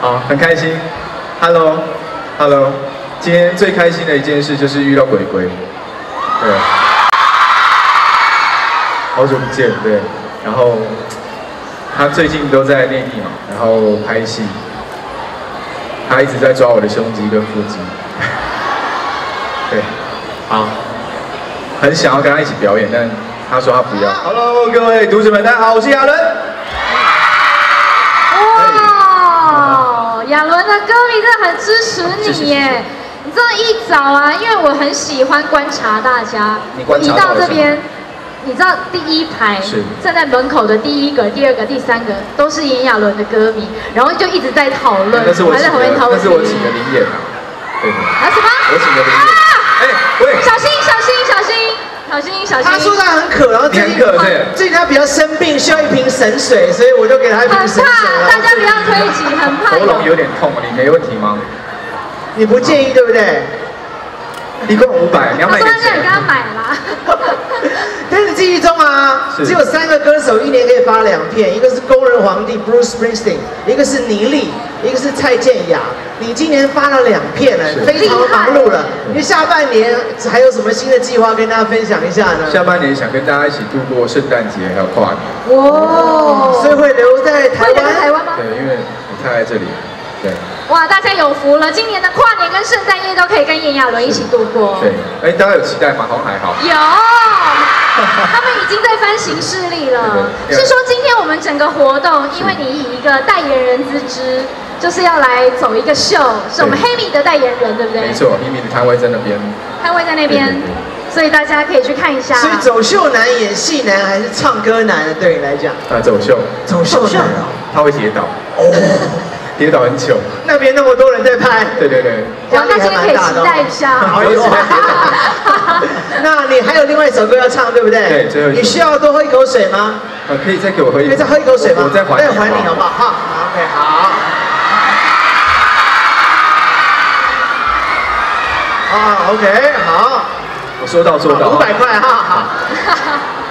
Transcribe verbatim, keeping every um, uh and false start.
好，很开心。Hello，Hello， 今天最开心的一件事就是遇到鬼鬼，对，好久不见，对。然后他最近都在内地嘛，然后拍戏，他一直在抓我的胸肌跟腹肌，对，好，很想要跟他一起表演，但他说他不要。Hello， 各位读者们，大家好，我是亚伦。 亚伦的歌迷真的很支持你耶！你知道一早啊，因为我很喜欢观察大家， 你到这边，你知道第一排站在门口的第一个、第二个、第三个都是炎亚纶的歌迷，然后就一直在讨论， 那是我请的，那是我请的灵演啊，对吗？ 啊什么？ 我请的灵演。哎，喂， 小心小心小心小心小心！ 他说他很渴，然后最近最近他比较生病，需要一瓶神水，所以我就给他一瓶神水。 很怕，大家不要推挤，很怕。 喉咙有点痛，你没问题吗？ 你不介意对不对？ 一共五百，你要买给谁？ 他说让你跟他买啦。 但是记忆中啊，只有三个歌手一年可以发两片，一个是工人皇帝 Bruce Springsteen， 一个是倪妮，一个是蔡健雅。你今年发了两片了，非常忙碌了。因为下半年还有什么新的计划跟大家分享一下呢？ 下半年想跟大家一起度过圣诞节还有跨年。 哇，所以会留在台湾？ 会留在台湾吗？ 对，因为你太在这里。对。 哇，大家有福了！今年的跨年跟圣诞夜都可以跟炎亚纶一起度过。 对，哎，大家有期待吗？好像还好。 有。他们已经在翻行事历了。是说今天我们整个活动，因为你以一个代言人之姿，就是要来走一个秀，是我们黑米的代言人，对不对？ 没错，黑米的摊位在那边。 摊位在那边，所以大家可以去看一下。 所以走秀男、演戏男还是唱歌男，对你来讲？ 啊，走秀。 走秀男啊， 他会跌倒。哦。跌倒很久， 那边那么多人在拍， 对对对， 压力还蛮大的。大家可以期待一下。 好，那你还有另外一首歌要唱，对不对？ 对，最后一首。 你需要多喝一口水吗？ 呃，可以再给我喝一口。 可以再喝一口水吗？ 我再还你， 再还你好不好？好 ，OK， 好。啊 ，OK， 好。 我说到做到。 五百块，哈好。